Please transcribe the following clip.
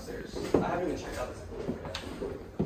downstairs. I haven't even checked out this pool yet.